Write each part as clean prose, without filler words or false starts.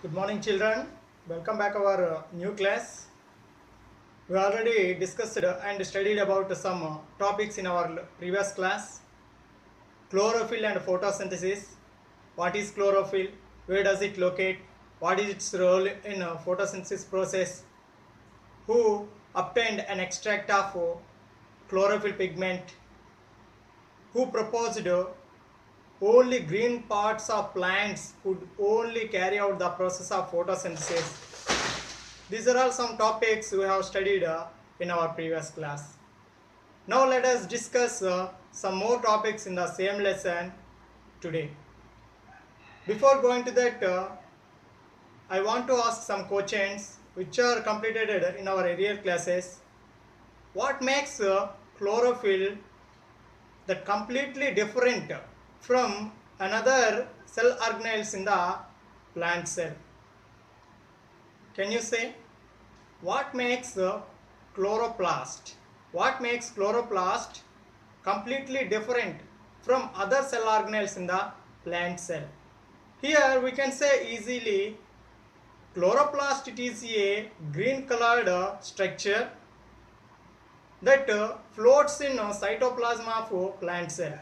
Good morning, children. Welcome back our new class. We already discussed and studied about some topics in our previous class. Chlorophyll and photosynthesis. What is chlorophyll? Where does it locate? What is its role in photosynthesis process? Who obtained an extract of chlorophyll pigment? Who proposed only green parts of plants could only carry out the process of photosynthesis? These are all some topics we have studied in our previous class. Now let us discuss some more topics in the same lesson today. Before going to that, I want to ask some questions which are completed in our earlier classes. What makes chlorophyll that completely different from another cell organelles in the plant cell? Can you say what makes chloroplast? What makes chloroplast completely different from other cell organelles in the plant cell? Here we can say easily chloroplast, it is a green colored structure that floats in cytoplasm of plant cell.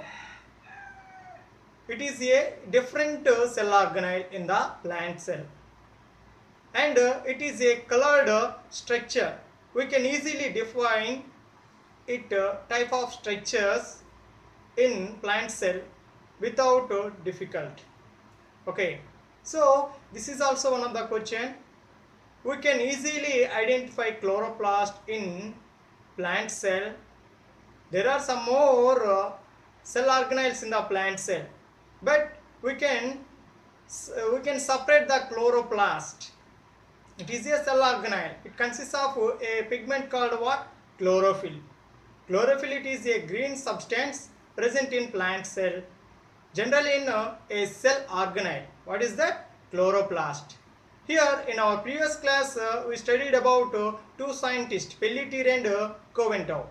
It is a different cell organelle in the plant cell, and it is a colored structure. We can easily define it type of structures in plant cell without difficulty. Okay, so this is also one of the question. We can easily identify chloroplast in plant cell. There are some more cell organelles in the plant cell, but we can separate the chloroplast. It is a cell organelle. It consists of a pigment called what? Chlorophyll. Chlorophyll, it is a green substance present in plant cell, generally in a cell organelle. What is that? Chloroplast. Here in our previous class we studied about two scientists, Pelletier and Coventow.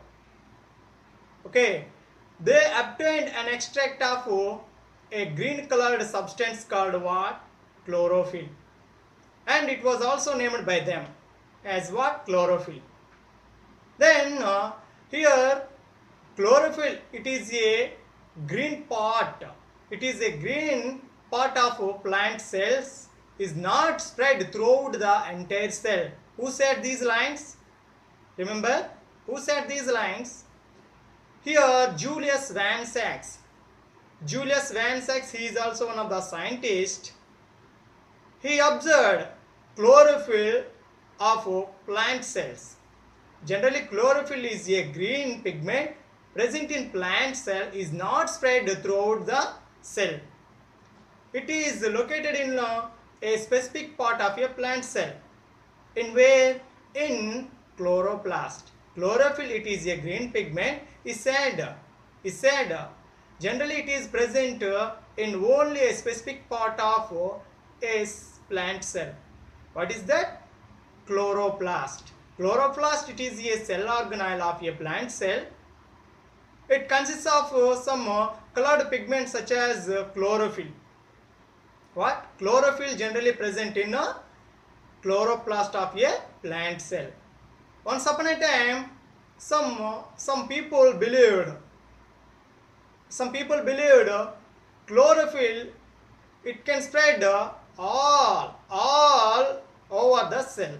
Okay, they obtained an extract of a green colored substance called what? Chlorophyll, and it was also named by them as what? Chlorophyll. Then here chlorophyll, it is a green part. It is a green part of plant cells, is not spread throughout the entire cell. Who said these lines? Remember, who said these lines? Here Julius Van Sachs. Julius Van Sachs, he is also one of the scientists. He observed chlorophyll of plant cells. Generally chlorophyll is a green pigment present in plant cell, is not spread throughout the cell. It is located in a specific part of a plant cell. In where? In chloroplast. Chlorophyll, it is a green pigment, is said generally it is present in only a specific part of a plant cell. What is that? Chloroplast. Chloroplast, it is a cell organelle of a plant cell. It consists of some colored pigments such as chlorophyll. What? Chlorophyll generally present in a chloroplast of a plant cell. Once upon a time, some people believed chlorophyll, it can spread all over the cell.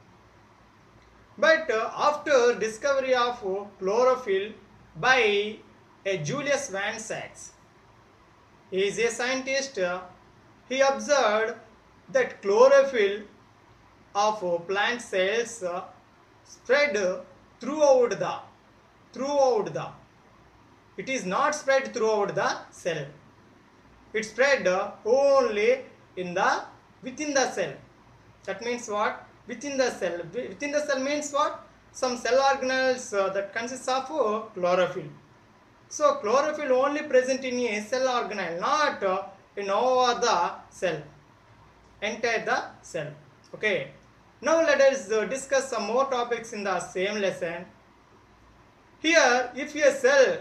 But after discovery of chlorophyll by a Julius Van Sachs, he is a scientist, he observed that chlorophyll of plant cells spread throughout the, it is not spread throughout the cell. It spread only within the cell. That means what? Within the cell. Within the cell means what? Some cell organelles that consists of chlorophyll. So chlorophyll only present in a cell organelle, not in over the cell, entire the cell. Okay. Now let us discuss some more topics in the same lesson. Here, if a cell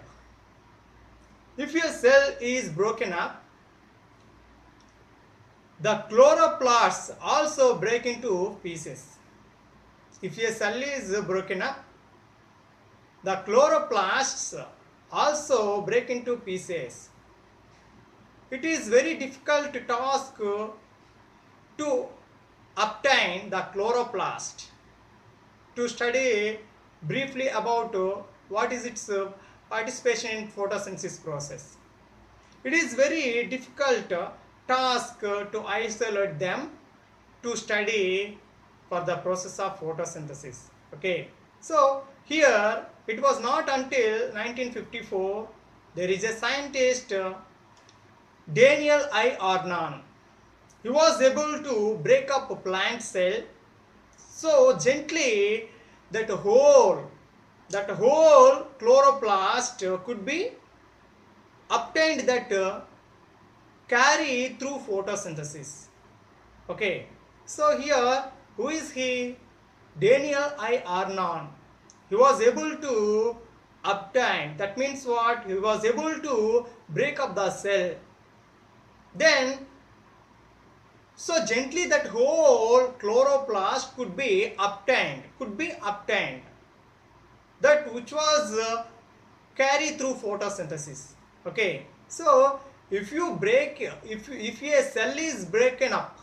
is broken up, the chloroplasts also break into pieces. If a cell is broken up, the chloroplasts also break into pieces. It is very difficult task to obtain the chloroplast. To study briefly about what is its participation in photosynthesis process. It is very difficult task to isolate them to study for the process of photosynthesis. Okay, so here it was not until 1954 there is a scientist Daniel I. Arnon. He was able to break up a plant cell so gently that whole chloroplast could be obtained that carry through photosynthesis. Okay, so here who is he? Daniel I. Arnon. He was able to obtain, that means what? He was able to break up the cell. Then so gently that whole chloroplast could be obtained, that which was carried through photosynthesis. Okay, so if you break, if a cell is broken up,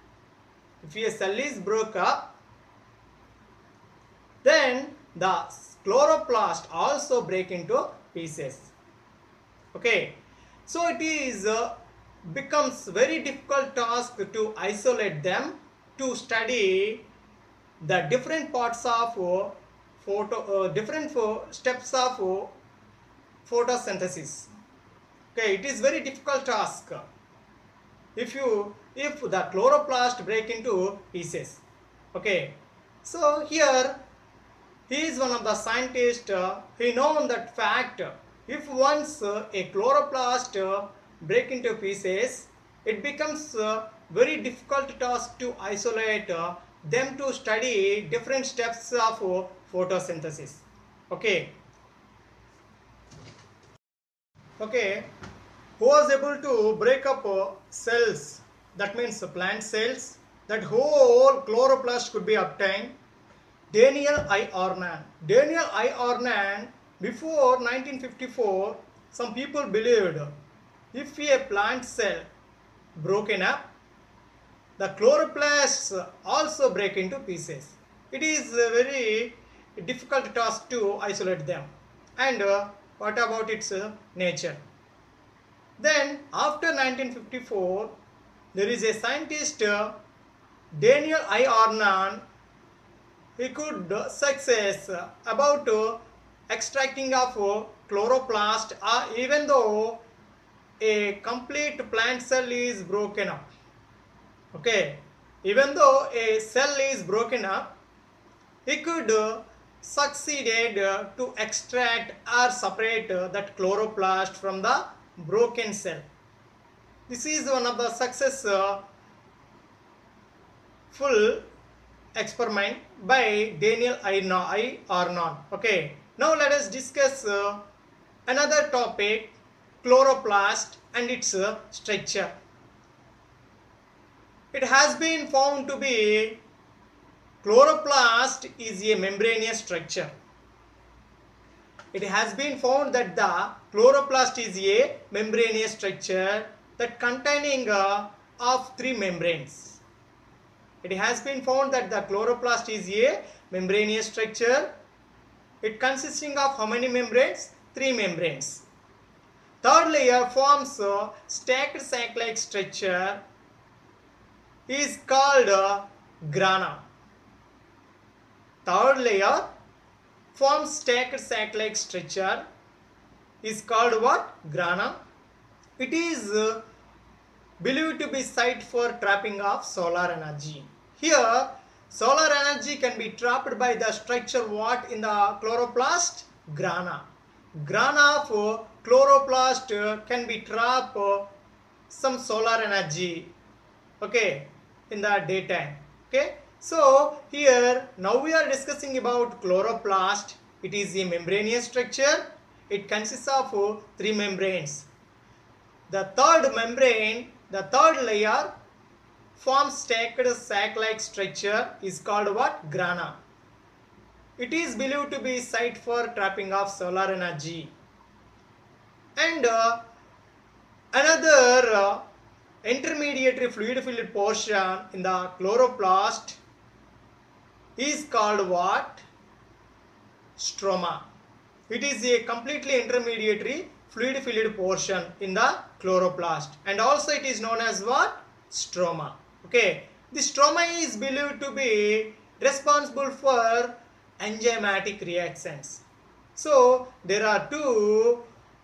then the chloroplast also break into pieces. Okay, so it is becomes very difficult task to isolate them to study the different parts of different steps of photosynthesis. Okay, it is very difficult task if the chloroplast break into pieces. Okay, so here he is one of the scientists. He known that fact. If once a chloroplast break into pieces, it becomes very difficult task to isolate them to study different steps of photosynthesis. Okay. Okay. Who was able to break up cells? That means plant cells. That whole chloroplast could be obtained. Daniel I. Arnon. Daniel I. Arnon, before 1954, some people believed if a plant cell broken up, the chloroplasts also break into pieces. It is a very difficult task to isolate them. And what about its nature? Then after 1954, there is a scientist Daniel I. Arnon. He could success about extracting of chloroplast even though a complete plant cell is broken up. Okay, even though a cell is broken up, he could succeeded to extract or separate that chloroplast from the broken cell. This is one of the successful experiment by Daniel I. Arnon. Okay, now let us discuss another topic, chloroplast and its structure. It has been found to be chloroplast is a membranous structure. It has been found that the chloroplast is a membranous structure that containing of three membranes. It has been found that the chloroplast is a membranous structure. It consisting of how many membranes? Three membranes. Third layer forms a stacked sac-like structure is called grana. Third layer forms stacked sac-like structure is called what? Grana. It is believed to be site for trapping of solar energy. Here solar energy can be trapped by the structure what in the chloroplast? Grana. Grana of chloroplast can be trap some solar energy, okay, in the daytime. Okay, so here now we are discussing about chloroplast. It is a membranous structure. It consists of three membranes. The third membrane, the third layer forms stacked sac-like structure is called what? Grana. It is believed to be site for trapping of solar energy. And another intermediary fluid-filled portion in the chloroplast is called what? Stroma. It is a completely intermediary fluid-filled portion in the chloroplast, and also it is known as what? Stroma. Okay, the stroma is believed to be responsible for enzymatic reactions. So there are two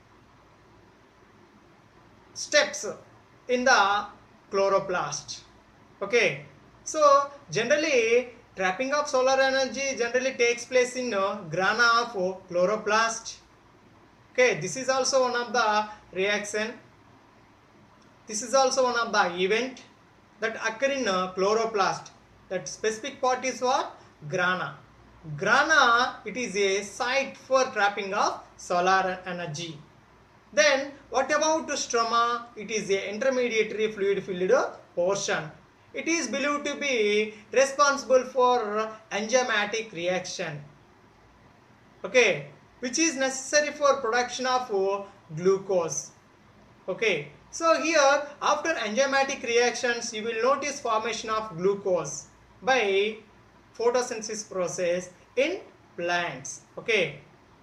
steps in the chloroplast. Okay, so generally trapping of solar energy generally takes place in grana of chloroplast. Okay, this is also one of the reaction. This is also one of the event that occur in chloroplast. That specific part is what? Grana. Grana, it is a site for trapping of solar energy. Then what about stroma? It is a intermediary fluid filled portion. It is believed to be responsible for enzymatic reaction, okay, which is necessary for production of glucose. Okay, so here after enzymatic reactions you will notice formation of glucose by photosynthesis process in plants. Okay,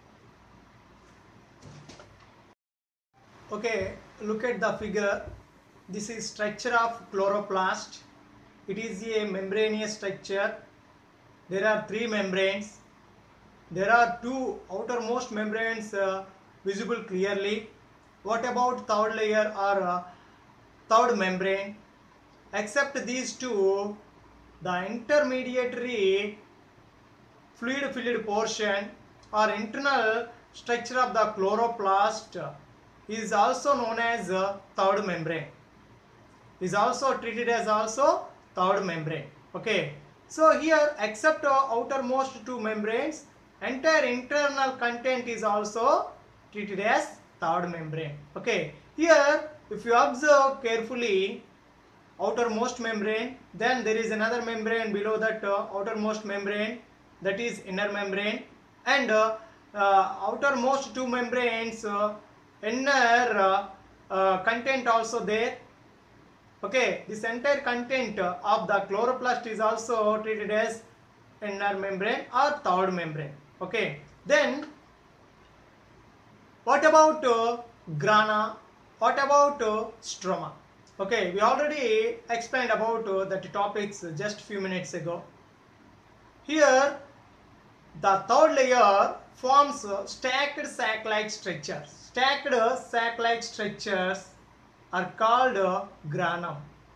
look at the figure. This is structure of chloroplast. It is a membranous structure. There are three membranes. There are two outermost membranes visible clearly. What about third layer or third membrane? Except these two, the intermediary fluid filled portion or internal structure of the chloroplast is also known as third membrane. Is also treated as also third membrane. Okay, so here except outermost two membranes, entire internal content is also treated as third membrane. Okay, here if you observe carefully, outermost membrane, then there is another membrane below that outermost membrane, that is inner membrane, and outermost two membranes inner content also there. Okay, this entire content of the chloroplast is also treated as inner membrane or third membrane. Okay, then what about grana? What about stroma? Okay, we already explained about that topics just few minutes ago. Here the third layer forms stacked sac-like structures. Stacked sac-like structures are called granum.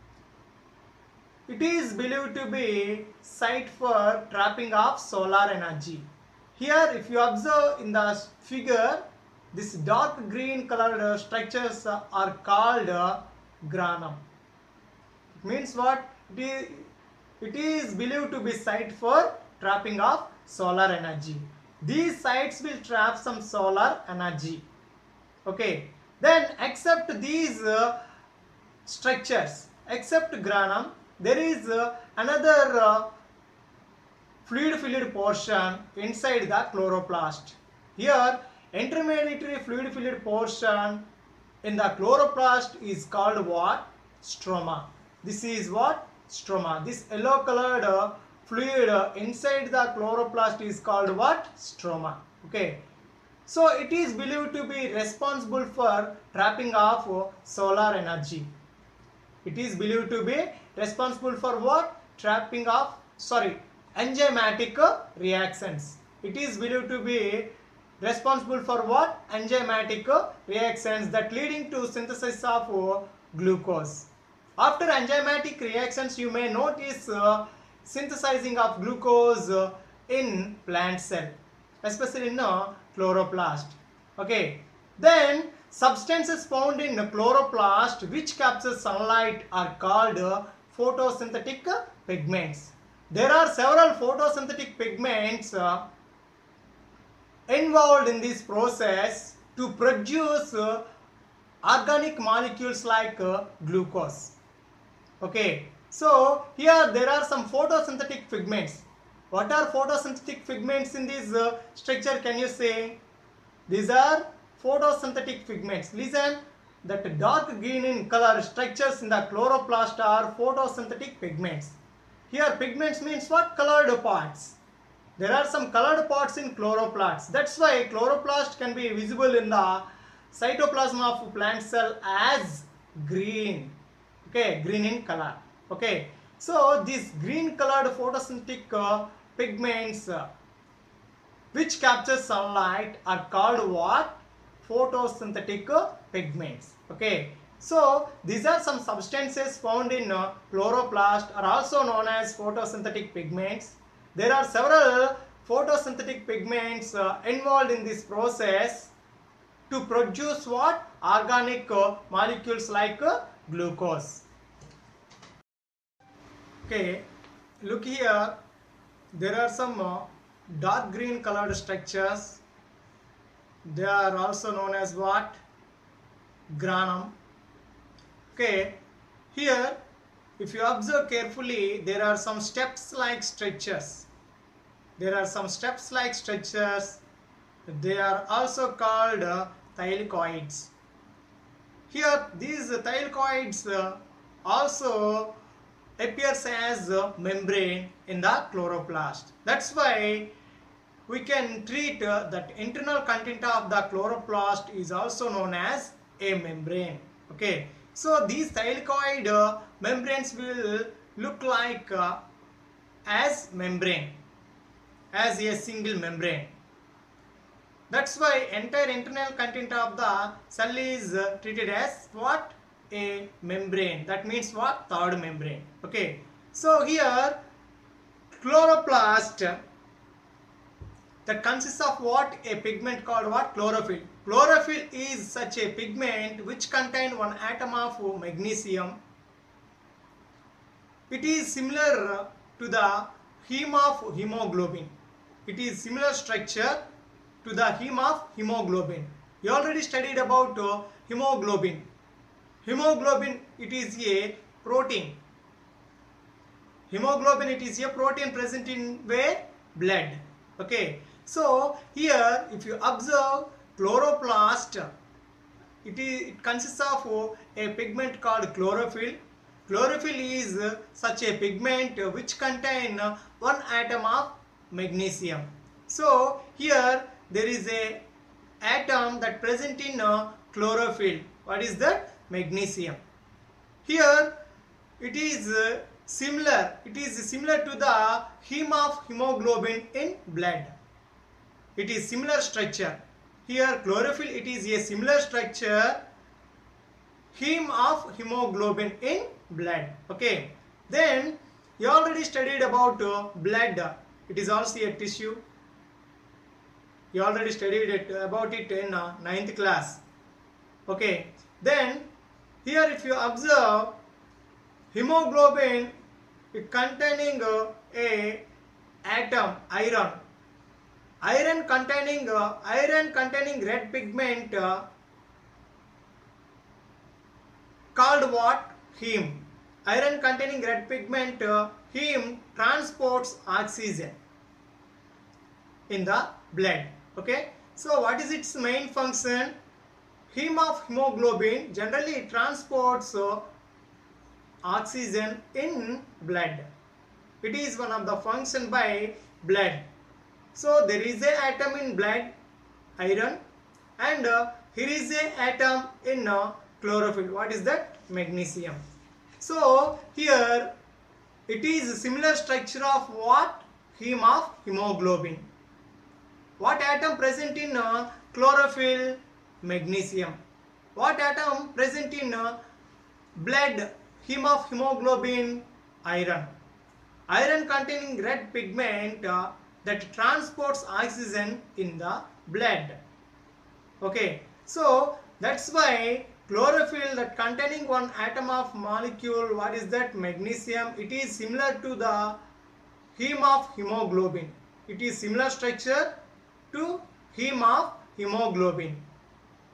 It is believed to be site for trapping of solar energy. Here if you observe in the figure, this dark green colored structures are called granum. It means what? It is believed to be site for trapping of solar energy. These sites will trap some solar energy. Okay, then except these structures, except granum, there is another fluid filled portion inside the chloroplast. Here intermediary fluid filled portion in the chloroplast is called what? Stroma. This is what? Stroma. This yellow colored fluid inside the chloroplast is called what? Stroma. Okay, so it is believed to be responsible for trapping of solar energy. It is believed to be responsible for what? Trapping of, enzymatic reactions. It is believed to be responsible for what? Enzymatic reactions that leading to synthesis of glucose. After enzymatic reactions, you may notice synthesizing of glucose in plant cell, especially in chloroplast. Okay, then substances found in chloroplast which capture sunlight are called photosynthetic pigments. There are several photosynthetic pigments involved in this process to produce organic molecules like glucose. Okay, So here there are some photosynthetic pigments. What are photosynthetic pigments in this structure? Can you say? These are photosynthetic pigments. Listen, that dark green in color structures in the chloroplast are photosynthetic pigments. Here pigments means what? Colored parts. There are some colored parts in chloroplasts. That's why chloroplast can be visible in the cytoplasm of plant cell as green. Okay, green in color. Okay, so these green colored photosynthetic pigments which capture sunlight are called what? Photosynthetic pigments. Okay, so these are some substances found in chloroplast are also known as photosynthetic pigments. There are several photosynthetic pigments involved in this process to produce what? Organic molecules like glucose. Okay, look here, there are some dark green colored structures. They are also known as what? Granum. Okay, here if you observe carefully, there are some steps like structures. There are some steps like structures. They are also called thylakoids. Here these thylakoids also appears as a membrane in the chloroplast. That's why we can treat that internal content of the chloroplast is also known as a membrane. Okay, so these thylakoid membranes will look like as membrane, as a single membrane. That's why entire internal content of the cell is treated as what? A membrane. That means what? Third membrane. Okay, so here chloroplast that consists of what? A pigment called what? Chlorophyll. Chlorophyll is such a pigment which contains one atom of magnesium. It is similar to the heme of hemoglobin. It is similar structure to the heme of hemoglobin. You already studied about hemoglobin. Hemoglobin, it is a protein. Hemoglobin, it is a protein present in where? Blood. Okay, so here if you observe chloroplast, it consists of a pigment called chlorophyll. Chlorophyll is such a pigment which contain one atom of magnesium. So here there is a atom that present in chlorophyll. What is that? Magnesium. Here it is similar. It is similar to the heme of hemoglobin in blood. It is similar structure. Here chlorophyll, it is a similar structure. Heme of hemoglobin in blood. Okay. Then you already studied about blood. It is also a tissue. You already studied about it in 9th class. Okay. Then here if you observe hemoglobin, it containing a atom iron. Iron containing red pigment called what? Heme. Iron containing red pigment heme transports oxygen in the blood. Okay. So what is its main function? Heme of hemoglobin generally transports oxygen in blood. It is one of the function by blood. So there is a atom in blood, iron, and here is a atom in chlorophyll. What is that? Magnesium. So here it is similar structure of what? Heme of hemoglobin. What atom present in chlorophyll? Magnesium. What atom present in blood? Heme of hemoglobin? Iron. Iron containing red pigment that transports oxygen in the blood. Okay, so that's why chlorophyll that containing one atom of molecule, what is that? Magnesium. It is similar to the heme of hemoglobin. It is similar structure to heme of hemoglobin.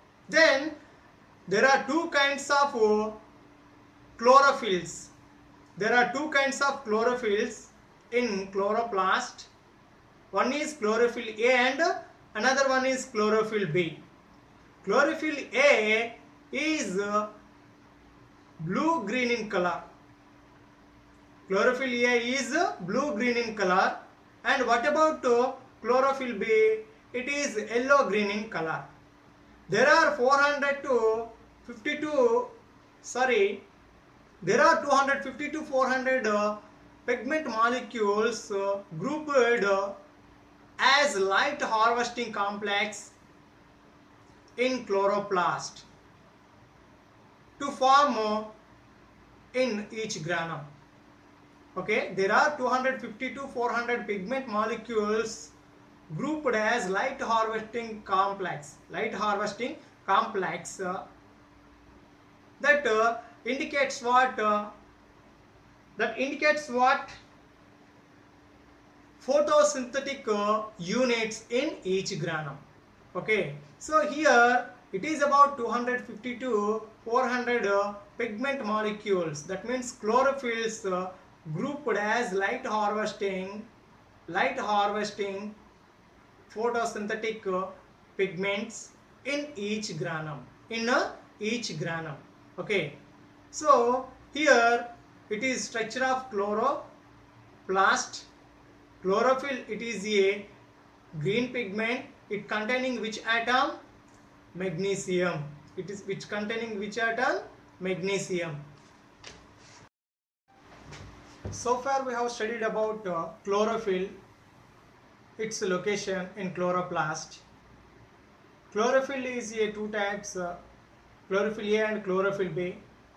Then there are two kinds of chlorophylls. there are two kinds of chlorophylls in chloroplast. One is chlorophyll A and another one is chlorophyll B. Chlorophyll A is blue-green in color. Chlorophyll A is blue-green in color. And what about chlorophyll B? It is yellow-green in color. There are 250 to 400 pigment molecules grouped as light harvesting complex in chloroplast to form in each granum. Okay, there are 250 to 400 pigment molecules grouped as light harvesting complex. That indicates what? Photosynthetic units in each granum. Okay, so here it is about 250 to 400 pigment molecules. That means chlorophylls grouped as light harvesting photosynthetic pigments in each granum. Okay, so here it is structure of chloroplast. Chlorophyll, it is a green pigment. It containing which atom? Magnesium. It is which containing which atom? Magnesium. So far we have studied about chlorophyll, its location in chloroplast. Chlorophyll is a two types, chlorophyll A and chlorophyll B.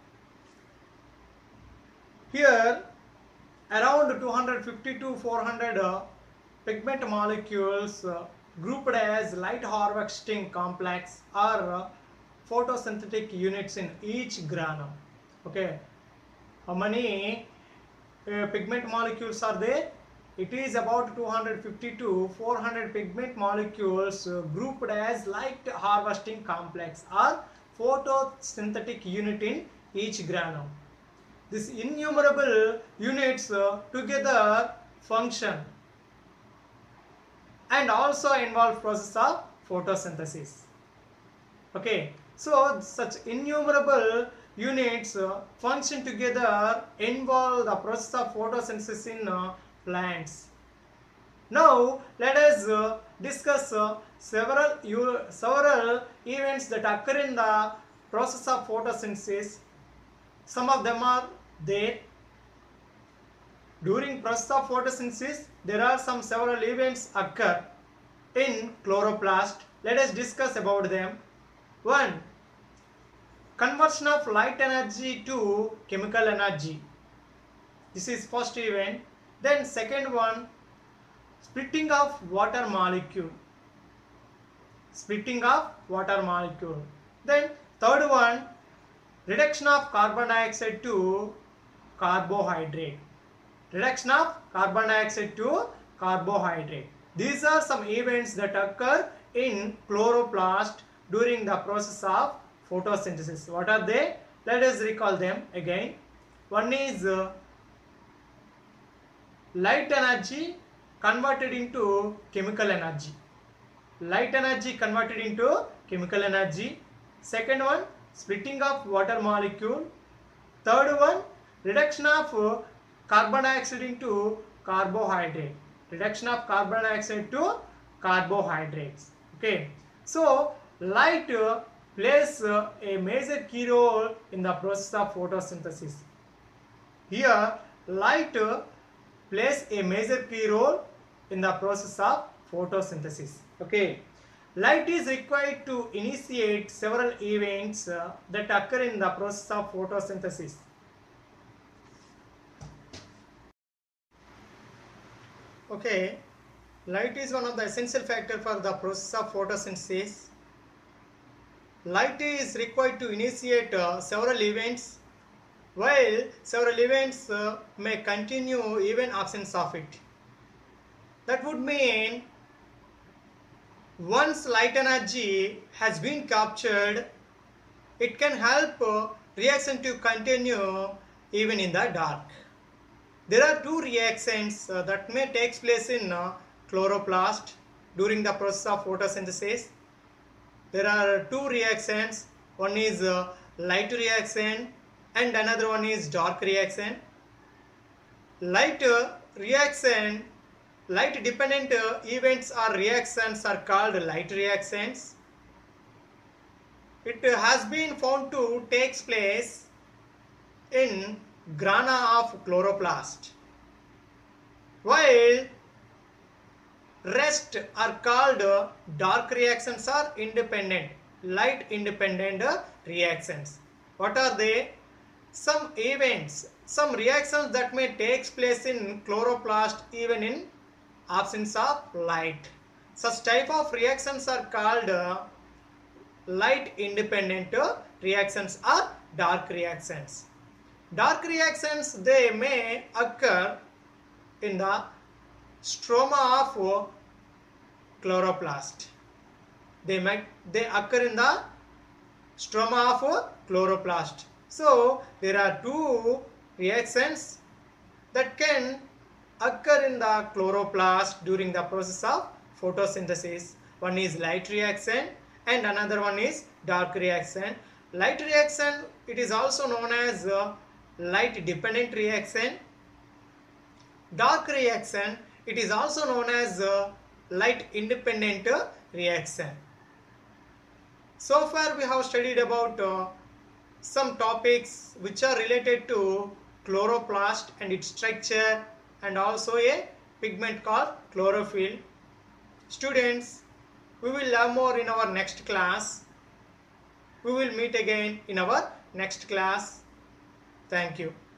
Here around 250 to 400 pigment molecules grouped as light harvesting complex or photosynthetic units in each granum. Okay, how many pigment molecules are there? It is about 250 to 400 pigment molecules grouped as light harvesting complex or photosynthetic unit in each granum. These innumerable units together function and also involve process of photosynthesis. Okay, so such innumerable units function together, involve the process of photosynthesis in plants. Now let us discuss several events that occur in the process of photosynthesis. Some of them are there. During process of photosynthesis, there are several events occur in chloroplast. Let us discuss about them. 1. Conversion of light energy to chemical energy. This is first event. Then second one, splitting of water molecule. Then third one, reduction of carbon dioxide to carbohydrate. These are some events that occur in chloroplast during the process of photosynthesis. What are they? Let us recall them again. One is light energy converted into chemical energy. Second one, splitting of water molecule. Third one, reduction of carbon dioxide into carbohydrate. Okay, so light plays a major key role in the process of photosynthesis. Here light plays a major key role in the process of photosynthesis. Okay, light is required to initiate several events that occur in the process of photosynthesis. Okay, light is one of the essential factors for the process of photosynthesis. Light is required to initiate several events, while several events may continue even absence of it. That would mean once light energy has been captured, it can help reaction to continue even in the dark. There are two reactions that may take place in chloroplast during the process of photosynthesis. There are two reactions. One is light reaction and another one is dark reaction. Light reaction, light dependent events or reactions are called light reactions. It has been found to take place in grana of chloroplast, while rest are called dark reactions or independent, light independent reactions. What are they? Some events, some reactions that may take place in chloroplast even in absence of light. Such type of reactions are called light independent reactions or dark reactions. Dark reactions, they may occur in the stroma of chloroplast. They occur in the stroma of chloroplast. So there are two reactions that can occur in the chloroplast during the process of photosynthesis. One is light reaction and another one is dark reaction. Light reaction, it is also known as light dependent reaction. Dark reaction, it is also known as light independent reaction. So far we have studied about some topics which are related to chloroplast and its structure and also a pigment called chlorophyll. Students, we will learn more in our next class. We will meet again in our next class. Thank you.